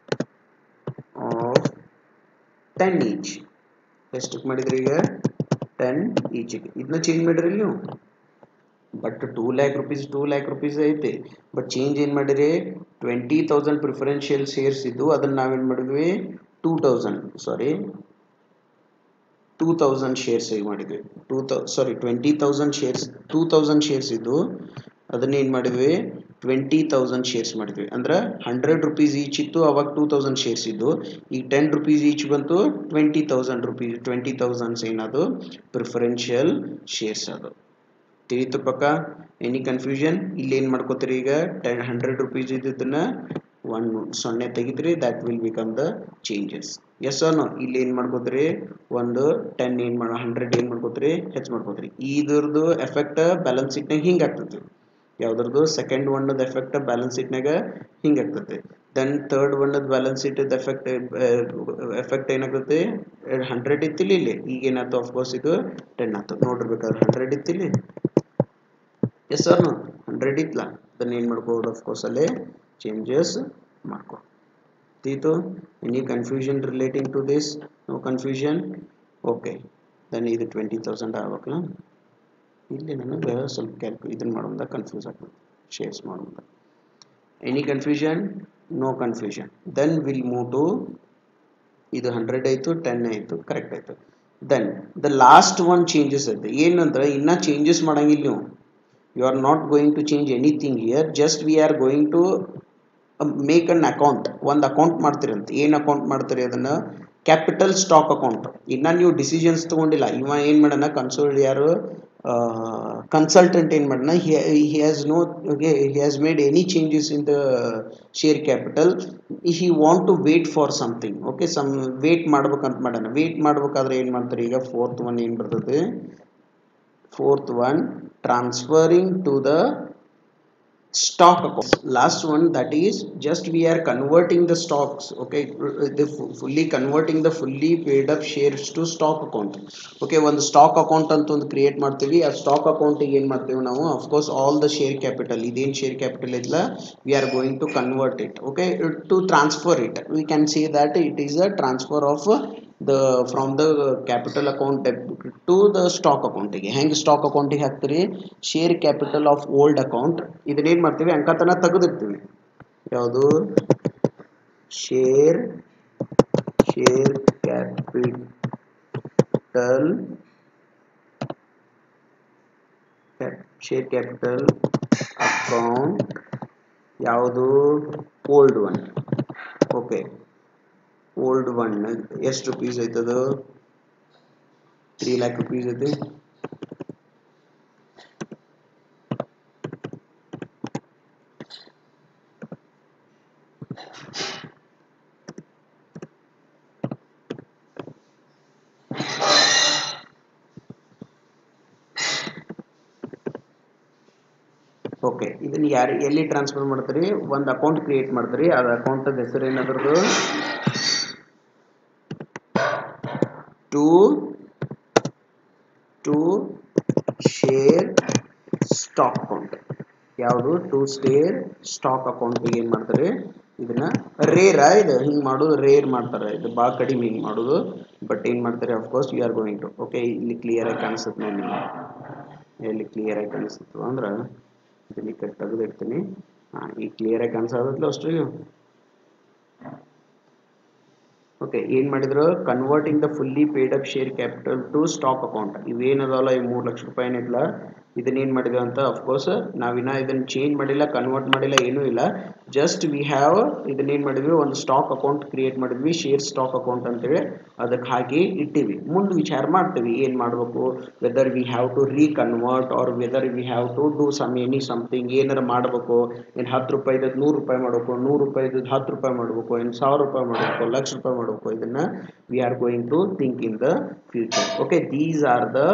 of ten each ಎಷ್ಟಕ್ಕೆ ಮಾಡಿದ್ರಿ ಈಗ ten ಈಚಿಗೆ ಇದನ್ನ ಚೇಂಜ್ ಮಾಡಿರಿ ನೀವು but two lakh rupees two lakh rupees ಐತೆ ಬಟ್ ಚೇಂಜ್ ಏನು ಮಾಡಿರಿ ಟ್ವೆಂಟಿ ತೌಸಂಡ್ ಪ್ರಿಫರೆನ್ಷಿಯಲ್ ಶೇರ್ಸ್ ಇದ್ದು ಅದನ್ನು ನಾವೇನು ಮಾಡಿದ್ವಿ two thousand sorry two thousand shares ಹೇಗೆ ಮಾಡಿದ್ವಿ ಟೂ ತೌ sorry twenty thousand shares two thousand shares ಇದ್ದು ಅದನ್ನೇನು ಮಾಡಿದ್ವಿ ಟ್ವೆಂಟಿ ತೌಸಂಡ್ ಶೇರ್ಸ್ ಮಾಡಿದ್ವಿ ಅಂದ್ರೆ ಹಂಡ್ರೆಡ್ ರುಪೀಸ್ ಈಚ್ ಇತ್ತು ಅವಾಗ ಟೂ ತೌಸಂಡ್ ಶೇರ್ಸ್ ಇದ್ದು ಈಗ ಟೆನ್ ರುಪೀಸ್ ಈಚ್ ಬಂತು twenty thousand rupees twenty thousands ಏನದು ಪ್ರಿಫರೆನ್ಷಿಯಲ್ ಶೇರ್ಸ್ ಅದು ತಿಳಿತು ಪಕ್ಕ ಎನಿ ಕನ್ಫ್ಯೂಷನ್ ಇಲ್ಲಿ ಏನು ಮಾಡ್ಕೋತೀರಿ ಈಗ ಟೆನ್ ಹಂಡ್ರೆಡ್ ರುಪೀಸ್ ಇದ್ದದನ್ನ ಒನ್ ಸೊನ್ನೆ ತೆಗಿದ್ರಿ that will become the changes yes or no ಇಲ್ಲಿ ಏನು ಮಾಡ್ಕೋತೀರಿ ಒಂದು ಟೆನ್ ಏನು ಮಾಡೋ ಹಂಡ್ರೆಡ್ ಏನು ಮಾಡ್ಕೋತೀರಿ ಹೆಚ್ಚು ಮಾಡ್ಕೋತೀರಿ ಇದ್ರದ್ದು ಎಫೆಕ್ಟ್ ಬ್ಯಾಲೆನ್ಸ್ ಶೀಟ್ನಾಗ ಹಿಂಗೆ ಆಗ್ತೈತಿ ಯಾವ್ದ್ರದ್ದು ಸೆಕೆಂಡ್ ಒನ್ನದ ಎಫೆಕ್ಟ್ ಬ್ಯಾಲೆನ್ಸ್ ಶೀಟ್ನಾಗ ಹಿಂಗೆ ಆಗ್ತೈತಿ ದೆನ್ ಥರ್ಡ್ ಒನ್ನದ ಬ್ಯಾಲೆನ್ಸ್ ಶೀಟ್ ಎಫೆಕ್ಟ್ ಎಫೆಕ್ಟ್ ಏನಾಗ್ತೈತಿ ಹಂಡ್ರೆಡ್ ಇತ್ತಿಲ್ಲ ಇಲ್ಲಿ ಈಗ ಏನಾಯ್ತು ಅಫ್ಕೋರ್ಸ್ ಇದು ಟೆನ್ ಆಯ್ತು ನೋಡಿರ್ಬೇಕಾದ್ರೆ ಹಂಡ್ರೆಡ್ ಇತ್ತಿಲ್ಲಿ ಎಸ್ ಸರ್ ನೋ ಹಂಡ್ರೆಡ್ ಇತ್ತಲ್ಲ ಅದನ್ನ ಏನು ಮಾಡ್ಕೋಬೋದು ಅಫ್ಕೋರ್ಸ್ ಅಲ್ಲೇ ಚೇಂಜಸ್ ಮಾಡ್ಕೊ ತೀತು any confusion relating to this no confusion okay then ಇದು ಟ್ವೆಂಟಿ ತೌಸಂಡ್ ಆಗ್ಬೇಕಲ್ಲ ಇಲ್ಲಿ ನನಗೆ ಸ್ವಲ್ಪ ಕ್ಯಾಲ್ಕು ಇದನ್ನು ಮಾಡೋದ ಕನ್ಫ್ಯೂಸ್ ಆಗ್ತದೆ ಶೇರ್ಸ್ ಮಾಡೋದ any confusion no confusion then will move to ಇದು ಹಂಡ್ರೆಡ್ ಆಯಿತು ಟೆನ್ ಆಯಿತು ಕರೆಕ್ಟ್ ಆಯಿತು then the last one changes ಐತೆ ಏನಂದ್ರೆ ಇನ್ನೂ ಚೇಂಜಸ್ ಮಾಡಂಗಿಲ್ಲ ನೀವು you are not going to change anything here just we are going to uh, make an account ಒಂದು ಅಕೌಂಟ್ ಮಾಡ್ತಿರಂತೆ ಏನು ಅಕೌಂಟ್ ಮಾಡ್ತೀರಿ ಅದನ್ನು ಕ್ಯಾಪಿಟಲ್ ಸ್ಟಾಕ್ ಅಕೌಂಟ್ ಇನ್ನು ನೀವು ಡಿಸಿಷನ್ಸ್ ತೊಗೊಂಡಿಲ್ಲ ಇವ ಏನು ಮಾಡೋಣ ಕನ್ಸೋಲ್ಡ್ ಯಾರು ಕನ್ಸಲ್ಟೆಂಟ್ ಏನು ಮಾಡೋಣ he has no okay he has made any changes in the share capital he want to wait for something okay some wait ಮಾಡ್ಬೇಕಂತ ಮಾಡೋಣ ವೇಟ್ ಮಾಡ್ಬೇಕಾದ್ರೆ ಏನು ಮಾಡ್ತಾರೆ ಈಗ ಫೋರ್ತ್ ಒನ್ ಏನು ಬರ್ತದೆ fourth one transferring to the stock account last one that is just we are converting the stocks okay the fully converting the fully paid up shares to stock account okay one stock account ಅಂತ ಒಂದು create ಮಾಡ್ತೀವಿ ಆ stock account ಗೆ ಏನು ಮಾಡ್ತೀವಿ ನಾವು of course all the share capital ಇದೇನು share capital ಇಲ್ಲ we are going to convert it okay to transfer it we can say that it is a transfer of the from the capital account debit to the stock account ಗೆ ಹೆಂಗೆ stock ಅಕೌಂಟಿಗೆ ಹಾಕ್ತೀರಿ share capital of old account ಇದನ್ನ ಏನು ಮಾಡ್ತೀವಿ ಅಂಕತನ ತೆಗೆದಿರ್ತೀವಿ ಯಾವುದು share share capital share capital account ಯಾವುದು old one okay old one ಎಷ್ಟು ರುಪೀಸ್ ಐತದು ತ್ರೀ ಲ್ಯಾಕ್ ರುಪೀಸ್ ಐತಿ ಓಕೆ ಇದನ್ನ ಯಾರು ಎಲ್ಲಿ ಟ್ರಾನ್ಸ್ಫರ್ ಮಾಡ್ತೀರಿ ಒಂದು ಅಕೌಂಟ್ ಕ್ರಿಯೇಟ್ ಮಾಡ್ತೀರಿ ಅದು ಅಕೌಂಟ್ ಹೆಸರು ಏನದ್ರದ್ದು to to share stock account ಯಾವುದು ಟು ಶೇರ್ ಸ್ಟಾಕ್ ಅಕೌಂಟ್ ಏನು ಮಾಡ್ತಾರೆ ಇದನ್ನ ರೇರ್ ಇದು ಹಿಂಗೆ ಮಾಡೋದು ರೇರ್ ಮಾಡ್ತಾರೆ ಇದು ಭಾಳ ಕಡಿಮೆ ಹಿಂಗೆ ಮಾಡೋದು ಬಟ್ ಏನು ಮಾಡ್ತಾರೆ of course you are going to okay ಇಲ್ಲಿ ಕ್ಲಿಯರ್ ಆಗಿ ಕಾಣಿಸುತ್ತೆ ನೋಡಿ ನಿಮಗೆ ಎಲ್ಲಿ ಕ್ಲಿಯರ್ ಆಗಿ ಕಾಣಿಸುತ್ತೆ ಅಂದ್ರೆ ಇದನ್ನ ಈ ಕಡೆ ತೆಗೆದಿರ್ತೀನಿ ಹಾಂ ಈಗ ಕ್ಲಿಯರ್ ಆಗಿ ಕಾಣಿಸೋದಲ್ಲ ಅಷ್ಟು ಓಕೆ ಏನು ಮಾಡಿದ್ರು converting the fully paid up share capital to stock account ಇವೇನದಲ್ಲ ಈ ಮೂರು ಲಕ್ಷ ರೂಪಾಯಿ ಏನಿಲ್ಲ ಇದನ್ನ ಏನು ಮಾಡಿದ್ವಿ ಅಂತ ಅಫ್ಕೋರ್ಸ್ ನಾವಿನ್ನ ಇದನ್ನ ಚೇಂಜ್ ಮಾಡಿಲ್ಲ ಕನ್ವರ್ಟ್ ಮಾಡಿಲ್ಲ ಏನೂ ಇಲ್ಲ ಜಸ್ಟ್ ವಿ ಹ್ಯಾವ್ ಇದನ್ನ ಏನು ಮಾಡಿದ್ವಿ ಒಂದು ಸ್ಟಾಕ್ ಅಕೌಂಟ್ ಕ್ರಿಯೇಟ್ ಮಾಡಿದ್ವಿ ಶೇರ್ ಸ್ಟಾಕ್ ಅಕೌಂಟ್ ಅಂತೇಳಿ ಅದಕ್ಕೆ ಹಾಕಿ ಇಟ್ಟಿವಿ ಮುಂದೆ ವಿಚಾರ ಮಾಡ್ತೀವಿ ಏನು ಮಾಡಬೇಕು whether we have to reconvert or whether we have to do some any something ಏನಾರ ಮಾಡಬೇಕು ಏನು ಹತ್ತು ರೂಪಾಯಿದ ನೂರು ರೂಪಾಯಿ ಮಾಡಬೇಕು ನೂರು ರೂಪಾಯಿದ ಹತ್ತು ರೂಪಾಯಿ ಮಾಡಬೇಕು ಏನು ಸಾವಿರ ರೂಪಾಯಿ ಮಾಡಬೇಕು ಲಕ್ಷ ರೂಪಾಯಿ ಮಾಡಬೇಕು ಇದನ್ನ we are going to think in the future okay these are the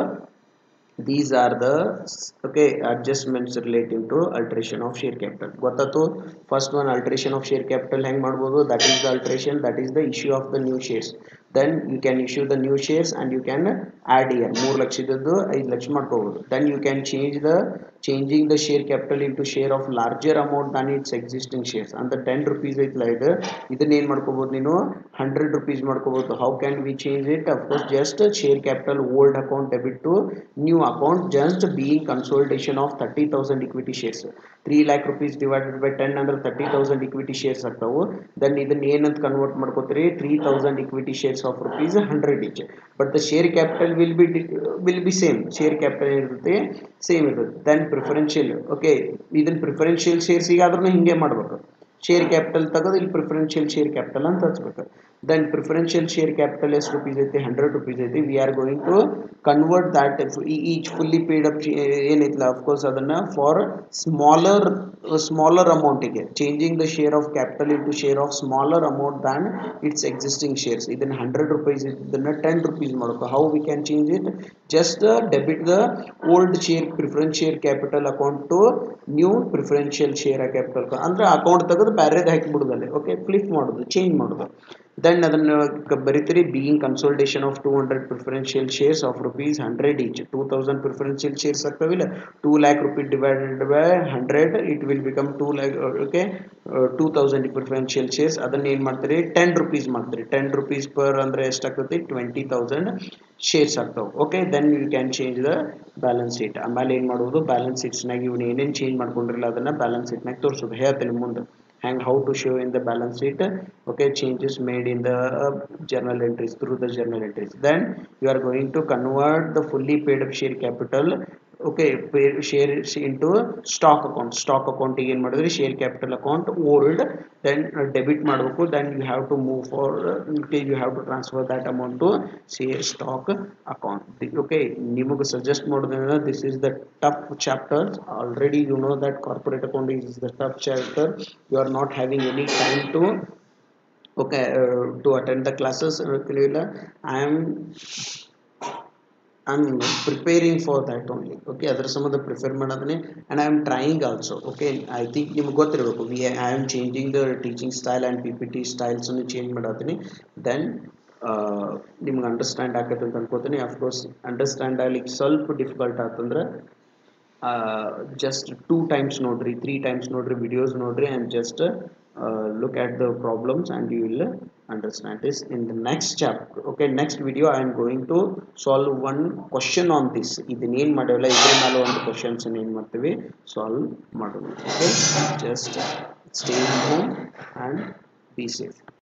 these are the okay adjustments relating to alteration of share capital ಗೊತ್ತಾಯ್ತು first one alteration of share capital ಹೆಂಗ್ ಮಾಡಬಹುದು that is the alteration that is the issue of the new shares then you can issue the new shares and you can add here ಮೂರು ಲಕ್ಷದ್ದು ಐದು ಲಕ್ಷ ಮಾಡ್ಕೋಬಹುದು then you can change the changing the share capital into share of larger amount than its existing shares and the ten rupees ಐತಲ್ಲ ಇದು ಇದನ್ನ ಏನು ಮಾಡ್ಕೋಬಹುದು ನೀನು one hundred rupees ಮಾಡ್ಕೋಬಹುದು how can we change it of course just share capital old account debit to new account just being consolidation of thirty thousand equity shares three lakh rupees divided by ten ಅಂದ್ರೆ thirty thousand equity shares ಆಗ್ತಾವು then ಇದನ್ನ ಏನಂತ convert ಮಾಡ್ಕೋತೀರಿ three thousand equity shares of rupees one hundred each but the share capital will be will be same share capital ಇರುತ್ತೆ same ಇರುತ್ತೆ then preferential okay ಇದನ್ನ preferential shares ಈಗಾದ್ರೂ ಹಿಂಗೆ ಮಾಡಬೇಕು share capital ತಗದು ಇಲ್ಲಿ preferential share capital ಅಂತ ಹಚ್ಚಬೇಕು then preferential share capital ಎಷ್ಟು rupees ಐತಿ one hundred rupees ಐತಿ we are going to convert that each fully paid up ಏನೈತಲ್ಲ of course ಅದನ್ನ for smaller smaller amount ಗೆ changing the share of capital into share of smaller amount than its existing shares ಇದನ್ನ one hundred rupees ಇದನ್ನ ten rupees ಮಾಡಬೇಕು how we can change it just uh, debit the old share preference share capital account to new preferential share capital ಅಂದ್ರೆ account ತೆಗೆದು ಬೇರೆದು ಹಾಕಿ ಬಿಡೋದಲ್ಲ okay flip ಮಾಡೋದು change ಮಾಡೋದು then ಅದನ್ನ ಬರೀತೀರಿ being consolidation of two hundred preferential shares of rupees one hundred each two thousand preferential shares ಆಗ್ತಾವಿಲ್ಲ two lakh rupees divided by one hundred it will become two lakh okay uh, two thousand preferential shares ಅದನ್ನ ಏನು ಮಾಡ್ತೀರಿ ten rupees ಮಾಡ್ತೀರಿ ten rupees per ಅಂದ್ರೆ ಎಷ್ಟು ಆಗ್ತೈತಿ twenty thousand shares ಆಗ್ತಾವ okay then you can change the balance sheet ಆಮೇಲೆ ಏನು ಮಾಡೋದು balance sheets ನಾಗ ಇವನು ಏನೇನು ಚೇಂಜ್ ಮಾಡ್ಕೊಂಡಿರಲ್ಲ ಅದನ್ನ balance sheet ನಾಗ ತೋರಿಸೋದು ಹೇಳ್ತೀನಿ ಮುಂದೆ and how to show in the balance sheet okay changes made in the uh, journal entries through the journal entries then you are going to convert the fully paid up share capital okay pay, share into stock account stock account ಗೆ ಏನು ಮಾಡಿದ್ರಿ share capital account old then uh, debit ಮಾಡಬೇಕು then you have to move for uh, you have to transfer that amount to share stock account okay ನಿಮಗೆ suggest ಮಾಡೋದೇನಂದ್ರೆ this is the tough chapter already you know that corporate accounting is the tough chapter you are not having any time to okay uh, to attend the classes I am I'm preparing for that only okay other some of the prefer madadane and I am trying also okay I think ನಿಮಗೆ ಗೊತ್ತಿರಬೇಕು we I am changing the teaching style and P P T styles ಅನ್ನು change ಮಾಡಾತೀನಿ then ನಿಮಗೆ understand ಆಗತ್ತೆ ಅಂತ ಅನ್ಕೋತೀನಿ of course understand ಆಗಲಿಕ್ಕೆ ಸ್ವಲ್ಪ ಡಿಫಿಕಲ್ಟ್ ಆತಂದ್ರೆ just two times ನೋಡ್ರಿ three times ನೋಡ್ರಿ videos ನೋಡ್ರಿ and just uh, look at the problems and you will understand this in the next chapter. Okay, next video I am going to solve one question on this. ಇದನ್ನ ಏನು ಮಾಡೋಲ್ಲ, ಇದ್ರ ಮೇಲೆ ಒಂದು questions ಏನು ಮಾಡ್ತೀವಿ, ಸಾಲ್ವ್ ಮಾಡೋಣ. Okay, just stay home and be safe.